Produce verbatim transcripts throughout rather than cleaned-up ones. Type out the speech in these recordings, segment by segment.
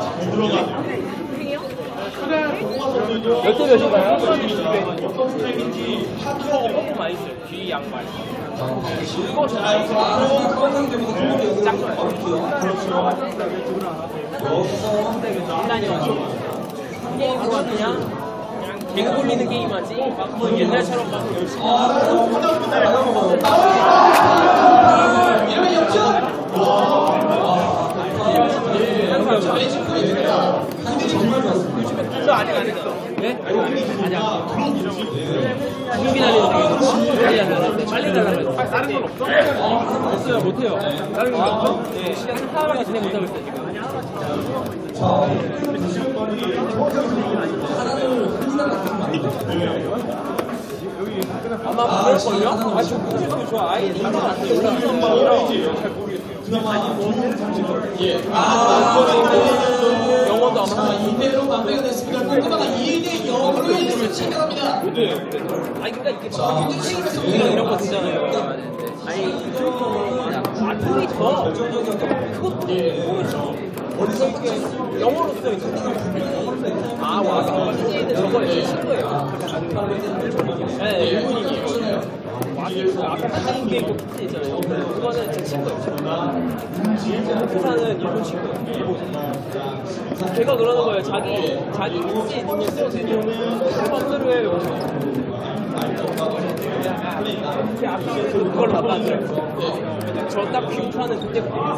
몇 대 몇인가요? 어떤 스텝인지 하트하고 조금 많이 있어요. 뒤 양말. 이거 잘 짱좋아요. 게임으로 그냥 그냥 개그 돌리는 게임 하지 막 옛날처럼 막 열심히 이러면 역전! 근데 정말 좋았습니다. 저 아직 안 했어. 네? 아니야. 준비 날리는 되게 빨리 빨리 달라고 했어. 다른 건 없어? 없어요. 못해요. 다른 건 없어? 네. 시간 사람하게 진행 못하고 있어요, 지금. 아마 그럴걸요? 아, 저 공식도 좋아. 아예 이거 안 돼. 잘 모르겠어요. 예. 아, 영어도 아마 이대로 마무리가 됐습니다. 꼬꼬마가 이 대 영으로 인해서 진행합니다. 아니 그러니까 이게 우리가 이런 거 쓰잖아요. 아니 아 통이 더 그것도 어디서 이렇게 영어로 써 있는 아 와 이제는 저거 친 거예요. 네 일본인이에요. 아까 한국 게임 그 PT 있잖아요. 그거는 제 친구예요. 부산은 일본 친구예요. 걔가 그러는 거예요. 자기 자기 인지 능력 쓰고 맘대로 해요. 제 앞에 그걸 나빠하더라고요. 저 딱 비웃하는 그때부터.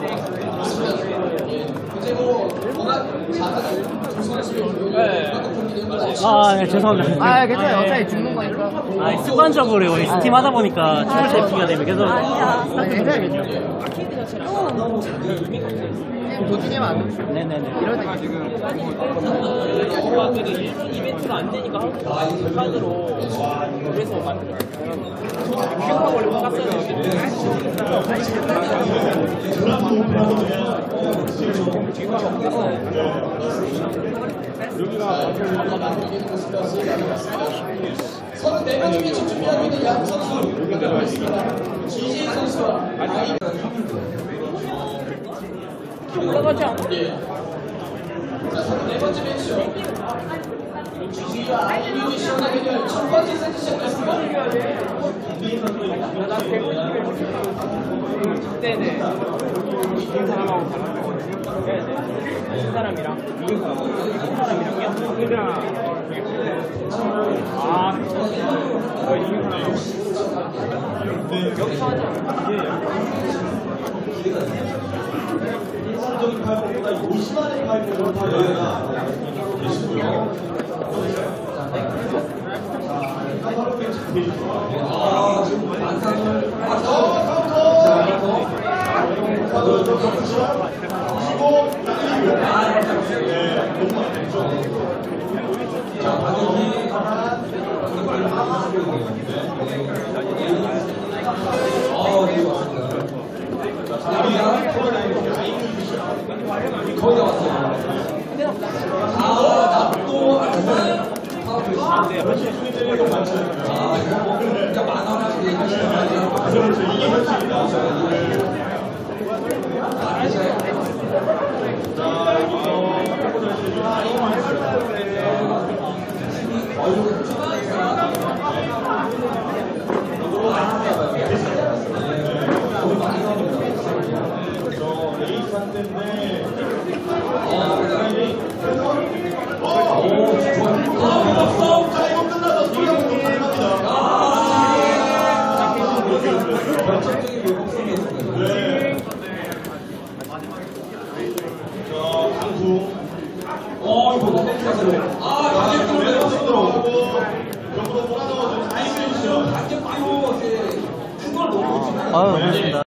이제 뭐 뭐가 잘하는 조선하시면 네. 아, 네, 죄송합니다. 아, 괜찮아요. 어차피 죽는 거니까. 아, 습관적으로 이 스팀 하다 보니까 춤을 잘 피가 되면 계속. 아, 괜찮아요. 아케이드 자체가 너무 의미가 없어요. 도중에만 안 오시고. 네네네. 이럴 때 지금. 뭔가 되게 일본 이벤트가 안 되니까 한국 판으로 그래서 만들었어요. 큐브가 걸리고 서른네 명 중에 지금 준비하고 있는 양 선수 지지 선수와 아이 올라가지 않아? 자, 서른네 번째 매치죠. 지지와 아이유의 시원한 대결 첫 번째 세트 시작됐습니다. 네네. 이긴 사람하고 네네. 이긴 사람이랑 이긴 사람. 이긴 사람이랑요? 그냥 아, 저 이긴 사람하고. 여기서 하자. 일반적인 파이프보다 요시만의 파이프를 파이프가 계시고요. 까다롭게 잡히죠. 아, 지금 안상을 카드 좀 붙이라. 그리고 네, 너무 많죠. 자, 반응이 하나, 이걸 하나 있는데. 어, 네, 맞습니다. 거의 다 왔어요. 아, 납도 알아서요. 아, 이거 그러니까 만화라고 얘기하시면 그렇죠. 이게 현실이다. 자, 어, 이거 너무 좋았어요. 아, 가격으로 내려오시더라고. 옆으로 돌아가서 다행이죠. 가격으로 이제 큰걸 놓고. 아유, 고맙습니다.